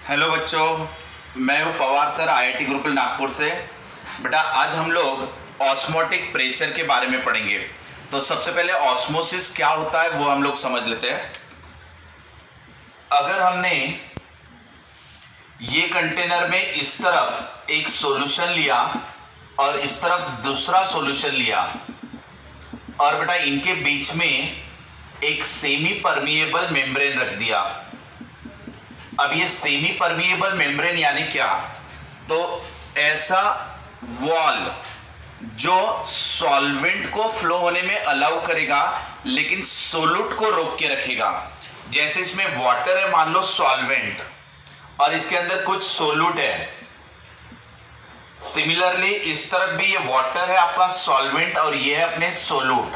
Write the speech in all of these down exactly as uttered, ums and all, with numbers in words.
Hello बच्चों, मैं हूं पवार सर आईआईटी गुरुकुल नागपुर से। बेटा आज हम लोग ऑस्मोटिक प्रेशर के बारे में पढ़ेंगे। तो सबसे पहले ऑस्मोसिस क्या होता है वो हम लोग समझ लेते हैं। अगर हमने ये कंटेनर में इस तरफ एक सॉल्यूशन लिया और इस तरफ दूसरा सॉल्यूशन लिया और बेटा इनके बीच में एक सेमी परमिएबल मेम्ब्रेन रख दिया। अब ये सेमी परमिएबल मेम्ब्रेन यानी क्या? तो ऐसा वॉल जो सॉल्वेंट को फ्लो होने में अलाउ करेगा लेकिन सोलूट को रोक के रखेगा। जैसे इसमें वाटर है, मान लो सॉल्वेंट, और इसके अंदर कुछ सोलूट है। सिमिलरली इस तरफ भी ये वाटर है आपका सॉल्वेंट और ये है अपने सोलूट।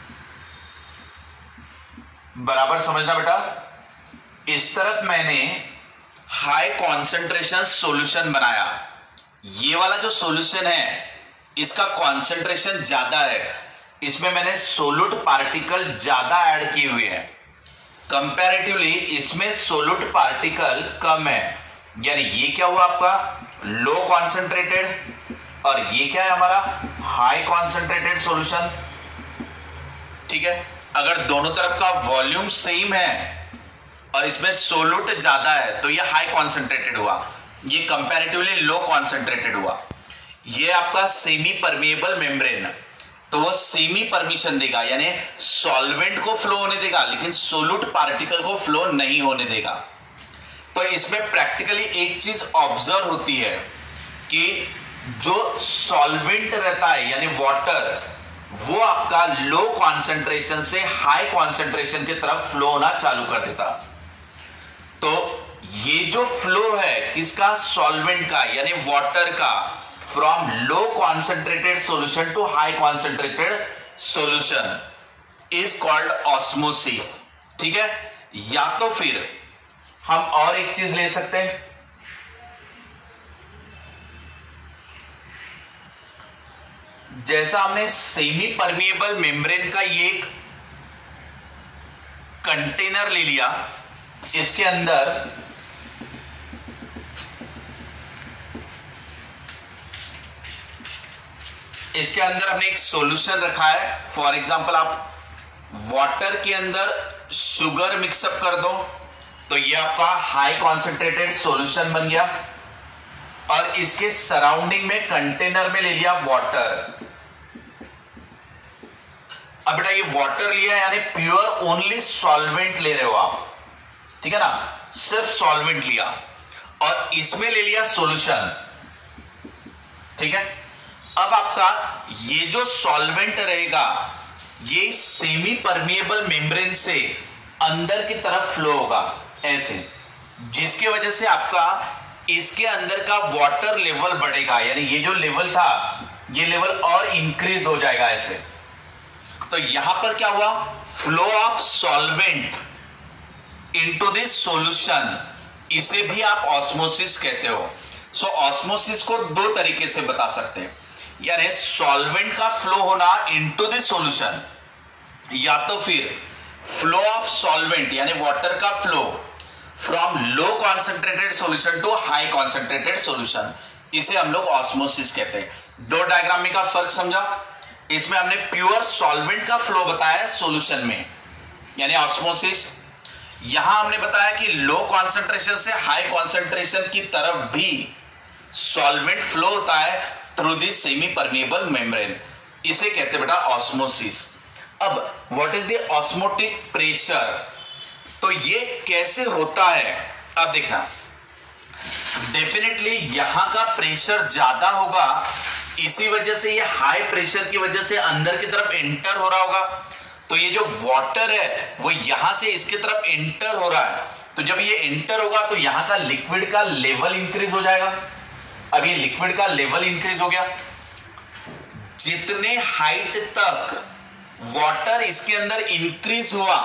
बराबर समझना बेटा। इस तरफ मैंने हाई कॉन्सेंट्रेशन सॉल्यूशन बनाया। ये वाला जो सॉल्यूशन है इसका कॉन्सेंट्रेशन ज्यादा है, इसमें मैंने सोलूट पार्टिकल ज्यादा ऐड किए हुए हैं। कंपैरेटिवली इसमें सोलूट पार्टिकल कम है, यानी ये क्या हुआ आपका लो कॉन्सेंट्रेटेड और ये क्या है हमारा हाई कॉन्सेंट्रेटेड सॉल्यूशन। ठीक है, अगर दोनों तरफ का वॉल्यूम सेम है और इसमें सोलूट ज्यादा है तो ये हाई कॉन्सेंट्रेटेड हुआ, ये कंपैरेटिवली लो कॉन्सेंट्रेटेड हुआ। ये आपका सेमी परमिएबल मेम्ब्रेन, तो वो सेमी परमिशन देगा, यानी सॉल्वेंट को फ्लो होने देगा लेकिन सोलूट पार्टिकल को फ्लो नहीं होने देगा। तो इसमें प्रैक्टिकली एक चीज ऑब्जर्व होती है कि जो सॉल्वेंट रहता है यानी वाटर, वो आपका लो कॉन्सेंट्रेशन से हाई कॉन्सेंट्रेशन की तरफ फ्लो होना चालू कर देता। तो ये जो फ्लो है किसका? सॉल्वेंट का यानी वाटर का, from low concentrated solution to high concentrated solution is called osmosis. ठीक है, या तो फिर हम और एक चीज ले सकते हैं। जैसा हमने सेमी परमिएबल मेम्ब्रेन का ये एक कंटेनर ले लिया, इसके अंदर इसके अंदर हमने एक सॉल्यूशन रखा है। फॉर एग्जांपल आप वाटर के अंदर शुगर मिक्सअप कर दो तो ये आपका हाई कॉन्सेंट्रेटेड सॉल्यूशन बन गया, और इसके सराउंडिंग में कंटेनर में ले लिया वाटर। अब बेटा ये वाटर लिया यानी प्योर ओनली सॉल्वेंट ले रहे हो आप, ठीक है ना, सिर्फ सॉल्वेंट लिया और इसमें ले लिया सॉल्यूशन। ठीक है, अब आपका ये जो सॉल्वेंट रहेगा ये सेमी परमिएबल मेम्ब्रेन से अंदर की तरफ फ्लो होगा ऐसे, जिसकी वजह से आपका इसके अंदर का वाटर लेवल बढ़ेगा, यानी ये जो लेवल था ये लेवल और इंक्रीज हो जाएगा ऐसे। तो यहां पर क्या हुआ? Flow of solvent into this solution, इसे भी आप ऑस्मोसिस कहते हो। सो ऑस्मोसिस को दो तरीके से बता सकते हैं, यानी सॉल्वेंट का फ्लो होना इनटू दिस सॉल्यूशन, या तो फिर फ्लो ऑफ सॉल्वेंट यानी वाटर का flow from low concentrated solution to high concentrated solution, इसे हम लोग ऑस्मोसिस कहते हैं। दो डायग्राम में का फर्क समझा? इसमें हमने प्योर सॉल्वेंट का फ्लो बताया सॉल्यूशन में, यानी ऑस्मोसिस। यहां हमने बताया कि लो कॉन्सेंट्रेशन से हाई कॉन्सेंट्रेशन की तरफ भी सॉल्वेंट फ्लो होता है through this semipermeable membrane, इसे कहते हैं बेटा ऑस्मोसिस। अब what is the osmotic pressure? तो ये कैसे होता है? अब देखना, डेफिनेटली यहां का प्रेशर ज्यादा होगा, इसी वजह से ये हाई प्रेशर की वजह से अंदर की तरफ एंटर हो रहा होगा। तो ये जो वाटर है वो यहां से इसकी तरफ एंटर हो रहा है, तो जब ये एंटर होगा तो यहां का लिक्विड का लेवल इंक्रीज हो जाएगा। अब ये लिक्विड का लेवल इंक्रीज हो गया, जितने हाइट तक वाटर इसके अंदर इंक्रीज हुआ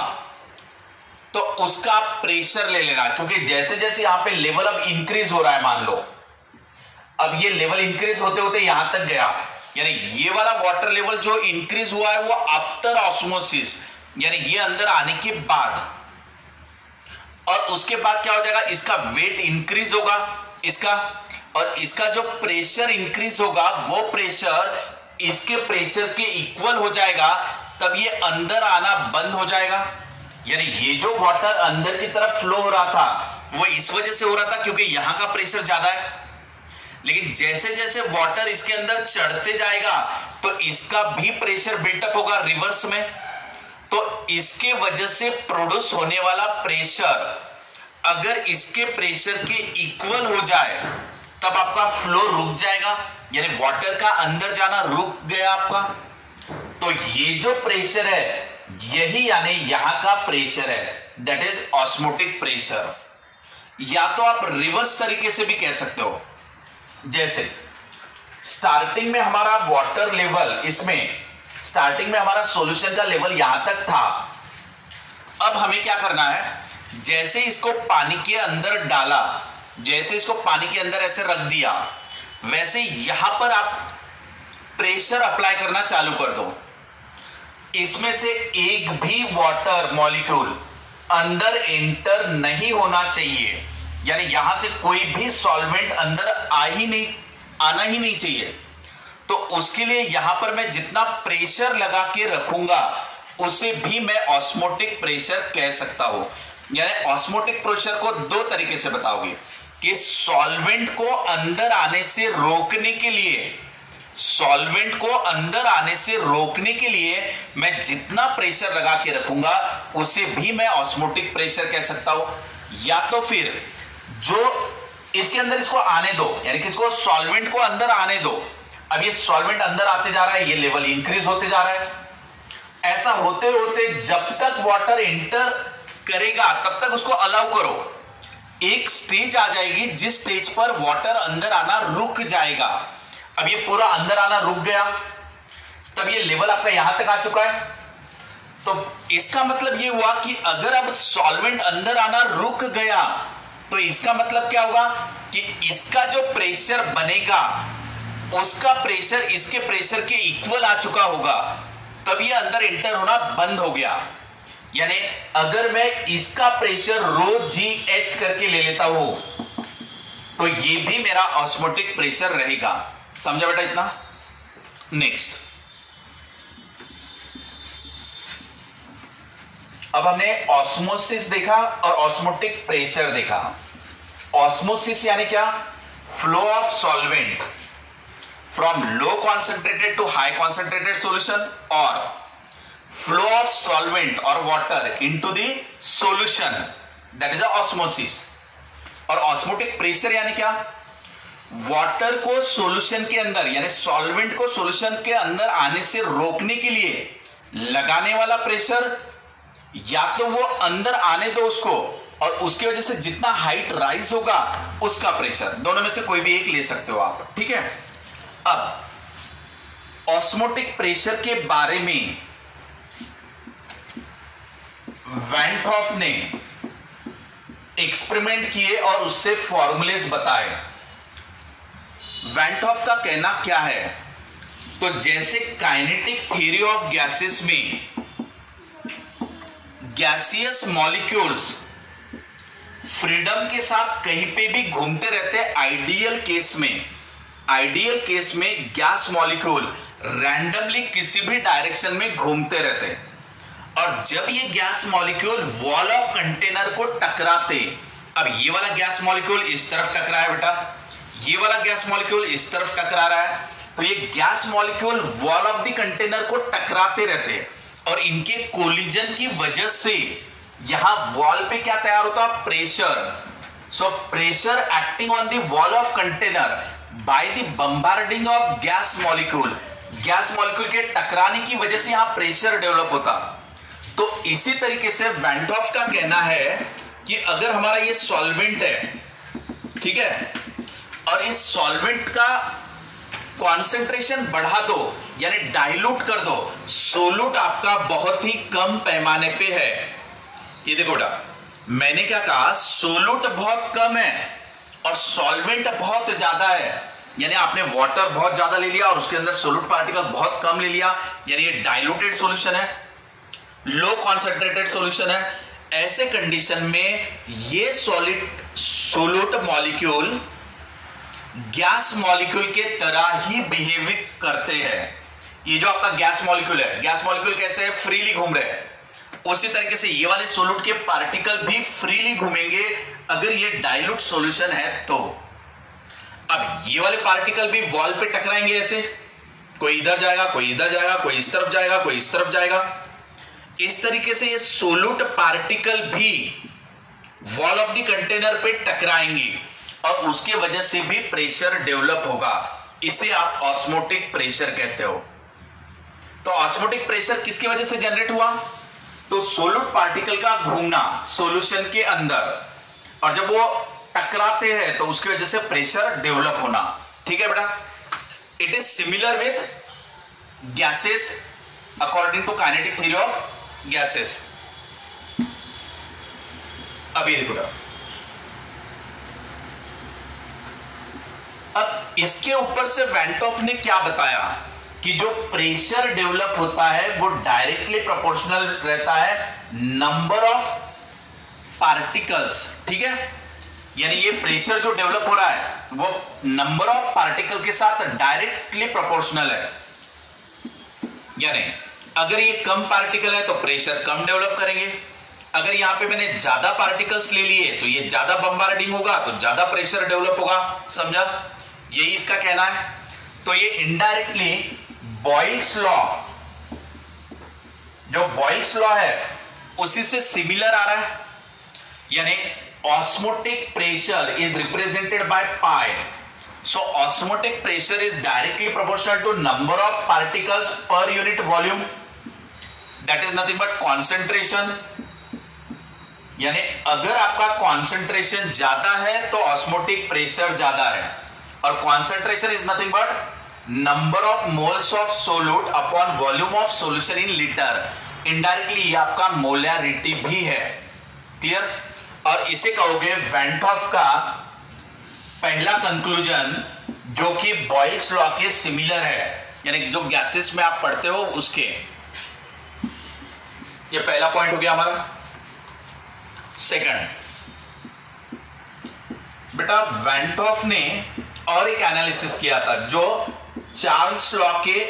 तो उसका प्रेशर ले लेना, क्योंकि जैसे जैसे यहां पे लेवल अब इंक्रीज हो रहा है, मान लो अब ये लेवल इंक्रीज होते होते यहां तक गया, यानी ये वाला वाटर लेवल जो इंक्रीज हुआ है वो आफ्टर ऑस्मोसिस, यानी ये अंदर आने के बाद। और उसके बाद क्या हो जाएगा, इसका वेट इंक्रीज होगा इसका, और इसका जो प्रेशर इंक्रीज होगा वो प्रेशर इसके प्रेशर के इक्वल हो जाएगा, तब ये अंदर आना बंद हो जाएगा। यानी ये जो वाटर अंदर की तरफ फ्लो हो रहा था वो इस वजह से हो रहा था क्योंकि यहां का प्रेशर ज्यादा है, लेकिन जैसे जैसे वाटर इसके अंदर चढ़ते जाएगा तो इसका भी प्रेशर बिल्टअप होगा रिवर्स में, तो इसके वजह से प्रोड्यूस होने वाला प्रेशर अगर इसके प्रेशर के इक्वल हो जाए तब आपका फ्लो रुक जाएगा, यानी वाटर का अंदर जाना रुक गया आपका। तो ये जो प्रेशर है यही यानी यहां का प्रेशर है, दैट इज ऑस्मोटिक प्रेशर। या तो आप रिवर्स तरीके से भी कह सकते हो, जैसे स्टार्टिंग में हमारा वाटर लेवल, इसमें स्टार्टिंग में हमारा सॉल्यूशन का लेवल यहां तक था। अब हमें क्या करना है, जैसे इसको पानी के अंदर डाला, जैसे इसको पानी के अंदर ऐसे रख दिया, वैसे यहां पर आप प्रेशर अप्लाई करना चालू कर दो। इसमें से एक भी वाटर मॉलिक्यूल अंदर एंटर नहीं होना चाहिए, यानी यहां से कोई भी सॉल्वेंट अंदर आ ही नहीं आना ही नहीं चाहिए। तो उसके लिए यहां पर मैं जितना प्रेशर लगा के रखूंगा उसे भी मैं ऑस्मोटिक प्रेशर कह सकता हूं। यानी ऑस्मोटिक प्रेशर को दो तरीके से बताओगे कि सॉल्वेंट को अंदर आने से रोकने के लिए, सॉल्वेंट को अंदर आने से रोकने के लिए मैं जितना प्रेशर लगा के रखूंगा उसे भी मैं ऑस्मोटिक प्रेशर कह सकता हूं। या तो फिर जो इसके अंदर इसको आने दो, यानी कि इसको सॉल्वेंट को अंदर आने दो, अब ये सॉल्वेंट अंदर आते जा रहा है, ये लेवल इंक्रीज होते जा रहा है। ऐसा होते होते जब तक वाटर एंटर करेगा तब तक उसको अलाउ करो। एक स्टेज आ जाएगी जिस स्टेज पर वाटर अंदर आना रुक जाएगा। अब ये पूरा अंदर आना रुक गया, तब ये लेवल आपका यहां तक आ चुका है। तो इसका मतलब ये हुआ कि अगर अब सॉल्वेंट अंदर आना रुक गया तो इसका मतलब क्या होगा कि इसका जो प्रेशर बनेगा उसका प्रेशर इसके प्रेशर के इक्वल आ चुका होगा, तब ये अंदर एंटर होना बंद हो गया। यानी अगर मैं इसका प्रेशर रो जी एच करके ले लेता हूं तो ये भी मेरा ऑस्मोटिक प्रेशर रहेगा। समझा बेटा इतना? नेक्स्ट, अब हमने ऑस्मोसिस देखा और ऑस्मोटिक प्रेशर देखा। ऑस्मोसिस यानी क्या? Flow of solvent from low concentrated to high concentrated solution और फ्लो ऑफ सॉल्वेंट और water into the solution, that is osmosis. और ऑस्मोटिक प्रेशर यानी क्या? वाटर को सॉल्यूशन के अंदर यानी सॉल्वेंट को सॉल्यूशन के अंदर आने से रोकने के लिए लगाने वाला प्रेशर, या तो वो अंदर आने दो उसको और उसकी वजह से जितना हाइट राइज होगा उसका प्रेशर, दोनों में से कोई भी एक ले सकते हो आप। ठीक है। अब ऑस्मोटिक प्रेशर के बारे में वैन हॉफ ने एक्सपेरिमेंट किए और उससे फॉर्मूलेस बताए। वैन हॉफ का कहना क्या है, तो जैसे काइनेटिक थ्योरी ऑफ गैसेस में गैसियस मॉलिक्यूल्स फ्रीडम के साथ कहीं पे भी घूमते रहते हैं, आइडियल केस में आइडियल केस में गैस मॉलिक्यूल रैंडमली किसी भी डायरेक्शन में घूमते रहते हैं, और जब ये gas molecule wall of container को टकराते, अब ये वाला गैस मॉलिक्यूल इस तरफ टकरा है बेटा, ये वाला गैस मॉलिक्यूल इस तरफ टकरा रहा है, तो ये gas molecule wall of the container को टकराते रहते हैं और इनके कोलिजन की वजह से यहां वॉल पे क्या तैयार होता है? Pressure. So pressure acting on the wall of container by the bombarding of gas molecule, gas molecule के टकराने की वजह से यहां प्रेशर डेवलप होता। तो इसी तरीके से वैन हॉफ का कहना है कि अगर हमारा ये सॉल्वेंट है, ठीक है, और इस सॉल्वेंट का कॉन्सेंट्रेशन बढ़ा दो यानी डाइल्यूट कर दो, सोलूट आपका बहुत ही कम पैमाने पे है। ये देखो बेटा, मैंने क्या कहा, सोलूट बहुत कम है और सॉल्वेंट बहुत ज्यादा है, यानी आपने वाटर बहुत ज्यादा ले लिया और उसके अंदर सोलूट पार्टिकल बहुत कम ले लिया, यानी ये डाइल्यूटेड सॉल्यूशन है, लो कॉन्सेंट्रेटेड सॉल्यूशन है। ऐसे कंडीशन में ये solid solute molecule gas molecule के तरह ही बिहेव करते हैं। ये जो आपका गैस मॉलिक्यूल है, गैस मॉलिक्यूल कैसे है, फ्रीली घूम रहे हैं, उसी तरीके से ये वाले सोल्यूट के पार्टिकल भी फ्रीली घूमेंगे अगर ये डाइल्यूट सॉल्यूशन है तो। अब ये वाले पार्टिकल भी वॉल पे टकराएंगे ऐसे, कोई इधर जाएगा, कोई इधर जाएगा, कोई इस तरफ जाएगा, कोई इस तरफ जाएगा। इस तरीके से ये सोल्यूट पार्टिकल भी वॉल ऑफ द कंटेनर पे टकराएंगे और उसके वजह से भी प्रेशर डेवलप होगा। इसे आप ऑस्मोटिक प्रेशर कहते हो। तो ऑस्मोटिक प्रेशर किसकी वजह से जनरेट हुआ? तो सोल्यूट पार्टिकल का घूमना सॉल्यूशन के अंदर, और जब वो टकराते हैं तो उसकी वजह से प्रेशर डेवलप होना। ठीक है बेटा, it is similar with gases according to kinetic theory of gases. अभी देखो बेटा, अब इसके ऊपर से वैन टॉफ ने क्या बताया कि जो प्रेशर डेवलप होता है वो डायरेक्टली प्रोपोर्शनल रहता है नंबर ऑफ पार्टिकल्स। ठीक है, यानी ये प्रेशर जो डेवलप हो रहा है वो नंबर ऑफ पार्टिकल के साथ डायरेक्टली प्रोपोर्शनल है। यानी अगर ये कम पार्टिकल है तो प्रेशर कम डेवलप करेंगे, अगर यहां पे मैंने ज्यादा पार्टिकल्स ले लिए तो ये ज्यादा बम्बार्डिंग होगा तो ज्यादा प्रेशर डेवलप होगा। समझा? यही इसका कहना है। तो ये इनडायरेक्टली बॉयल्स लॉ, जो बॉयल्स लॉ है उसी से सिमिलर आ रहा है। यानी osmotic pressure is represented by pi. So osmotic pressure is directly proportional to number of particles per unit volume, that is nothing but concentration. यानी अगर आपका कॉन्सेंट्रेशन ज्यादा है तो ऑस्मोटिक प्रेशर ज्यादा है, और concentration is nothing but number of moles of solute upon volume of solution in litre. Indirectly ये आपका मोलैरिटी भी है। क्लियर? और इसे कहोगे वैन टॉफ का पहला कंक्लूजन, जो कि बॉयल्स लॉ के सिमिलर है, यानी जो गैसेस में आप पढ़ते हो उसके। ये पहला पॉइंट हो गया हमारा। सेकंड बेटा, वैन टॉफ ने और एक एनालिसिस किया था जो चार्ल्स लॉ के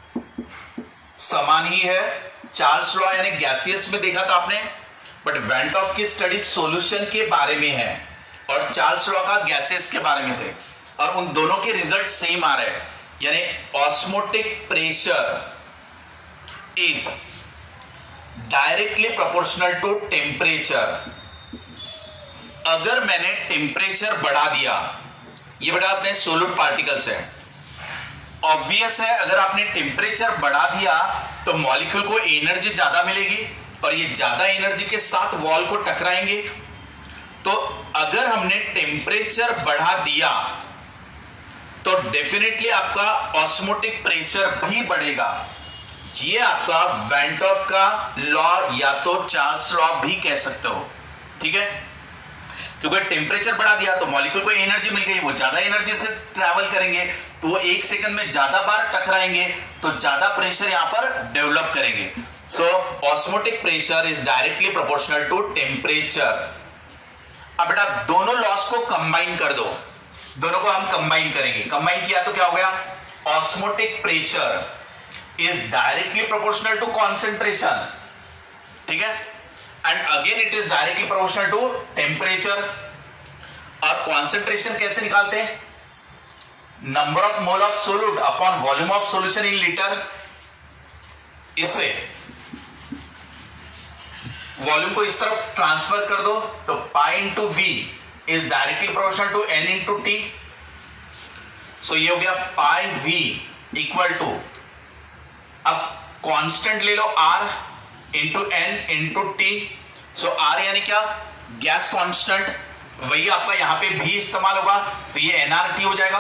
समान ही है। चार्ल्स लॉ यानी गैसियस में देखा था आपने, बट वैन टॉफ की स्टडी सॉल्यूशन के बारे में है और चार्ल्स लॉ का गैसेस के बारे में थे, और उन दोनों के रिजल्ट सेम आ रहे हैं। यानी osmotic pressure is directly proportional to temperature. अगर मैंने टेम्परेचर बढ़ा दिया, ये बेटा अपने सोल्यूट पार्टिकल्स है, ऑब्वियस है अगर आपने टेम्परेचर बढ़ा दिया तो मॉलिक्यूल को एनर्जी ज्यादा मिलेगी और ये ज्यादा एनर्जी के साथ वॉल को टकराएंगे। तो अगर हमने टेम्परेचर बढ़ा दिया तो डेफिनेटली आपका ऑस्मोटिक प्रेशर भी बढ़ेगा। ये आपका वैन टॉफ का लॉ या तो चार्ल्स लॉ भी कह सकते हो। ठीक है, क्योंकि टेम्परेचर बढ़ा दिया तो मॉलिक्यूल को एनर्जी मिल गई, वो ज्यादा एनर्जी से ट्रैवल करेंगे तो वो एक सेकंड में ज्यादा बार टकराएंगे तो ज्यादा प्रेशर यहां पर डेवलप करेंगे। So osmotic pressure is directly proportional to temperature. अब बेटा दोनों लॉस को कंबाइन कर दो, दोनों को हम कंबाइन करेंगे। कंबाइन किया तो क्या हो गया? Osmotic pressure is directly proportional to concentration. ठीक है, and again it is directly proportional to temperature. और कॉन्सेंट्रेशन कैसे निकालते हैं? Number of mole of solute upon volume of solution in litre. इससे वॉल्यूम को इस तरफ ट्रांसफर कर दो तो pi into V is directly proportional to n into T. So ये हो गया पाई वी इक्वल टू, अब कांस्टेंट ले लो R into N into T. So R यानी क्या? गैस कांस्टेंट, वही आपका यहां पे भी इस्तेमाल होगा तो ये एनआरटी हो जाएगा।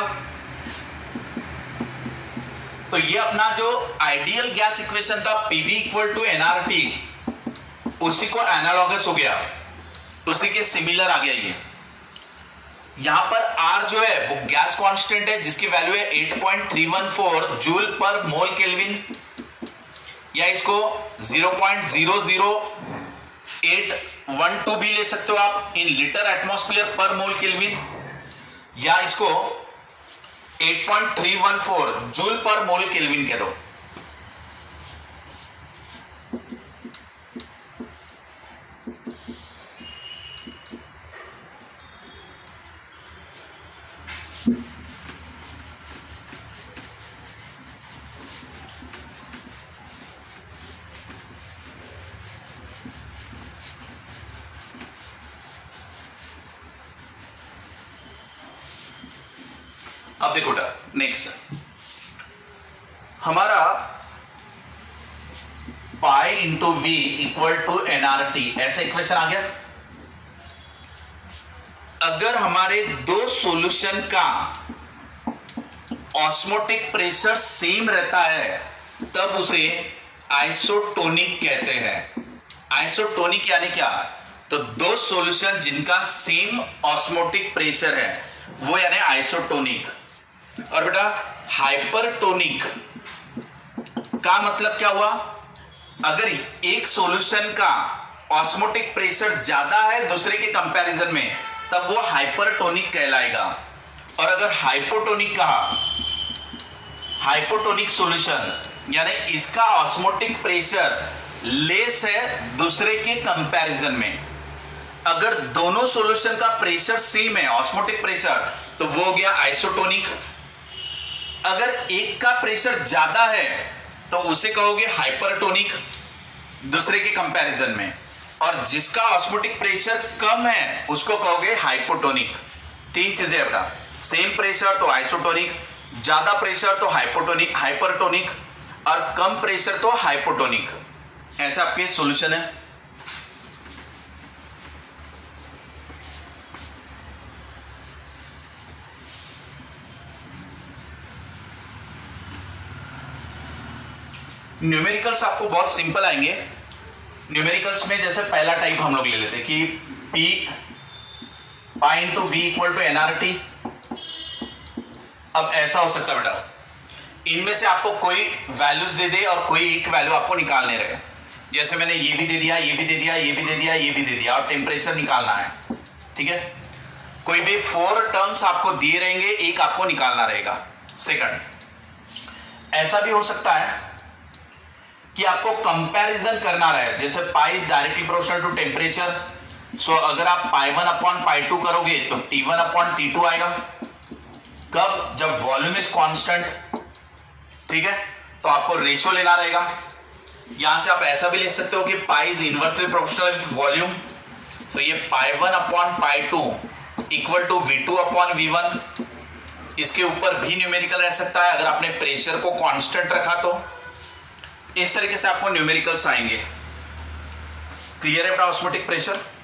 तो ये अपना जो आइडियल गैस इक्वेशन था पीवी इक्वल टू एनआरटी, उसी को एनालॉगस हो गया, उसी के सिमिलर आ गया। ये यहां पर आर जो है वो गैस कांस्टेंट है जिसकी वैल्यू है eight point three one four joule per mole kelvin, या इसको zero point zero zero eight one two भी ले सकते हो आप इन लीटर एटमॉस्फेयर पर मोल केल्विन, या इसको eight point three one four joule per mole kelvin कह दो। अब देखो नेक्स्ट हमारा pi into V equal to nRT, ऐसा इक्वेशन आ गया। अगर हमारे दो सॉल्यूशन का ऑस्मोटिक प्रेशर सेम रहता है तब उसे आइसोटोनिक कहते हैं। आइसोटोनिक यानी क्या? तो दो सॉल्यूशन जिनका सेम ऑस्मोटिक प्रेशर है वो यानी आइसोटोनिक। और बेटा हाइपरटोनिक का मतलब क्या हुआ? अगर एक सॉल्यूशन का ऑस्मोटिक प्रेशर ज्यादा है दूसरे के कंपैरिजन में तब वो हाइपरटोनिक कहलाएगा। और अगर हाइपोटोनिक कहा, हाइपोटोनिक सॉल्यूशन यानी इसका ऑस्मोटिक प्रेशर लेस है दूसरे के कंपैरिजन में। अगर दोनों सॉल्यूशन का प्रेशर सेम है ऑस्मोटिक प्रेशर तो वो हो गया आइसोटोनिक। अगर एक का प्रेशर ज्यादा है तो उसे कहोगे हाइपरटोनिक दूसरे के कंपैरिजन में, और जिसका ऑस्मोटिक प्रेशर कम है उसको कहोगे हाइपोटोनिक। तीन चीजें बेटा, सेम प्रेशर तो आइसोटोनिक, ज्यादा प्रेशर तो हाइपोटोनिक हाइपरटोनिक, और कम प्रेशर तो हाइपोटोनिक। ऐसा आपके सॉल्यूशन है। न्यूमेरिकल्स आपको बहुत सिंपल आएंगे। न्यूमेरिकल्स में जैसे पहला टाइप हम लोग ले लेते कि P pi into V equal to nRT. अब ऐसा हो सकता है बेटा, इनमें से आपको कोई वैल्यूज दे दे और कोई एक वैल्यू आपको निकालने रहे। जैसे मैंने ये भी दे दिया, ये भी दे दिया, ये भी दे दिया, ये भी दे दिया, और टेम्परेचर निकालना है। ठीक है, कोई भी फोर टर्म्स आपको दिए रहेंगे, एक आपको निकालना रहेगा। सेकंड, ऐसा भी हो सकता है कि आपको कंपैरिजन करना रहे, जैसे pi is directly proportional to temperature. So अगर आप pi one upon pi two करोगे तो T one upon T two आएगा। कब? जब वॉल्यूम इज कांस्टेंट। ठीक है, तो आपको रेशियो लेना रहेगा। यहां से आप ऐसा भी ले सकते हो कि pi is inversely proportional with volume. So ये pi one upon pi two equal to V two upon V one. इसके ऊपर भी न्यूमेरिकल रह सकता है अगर आपने प्रेशर को कांस्टेंट रखा तो। इस तरीके से आपको न्यूमेरिकल्स आएंगे। क्लियर है बेटा ऑस्मोटिक प्रेशर?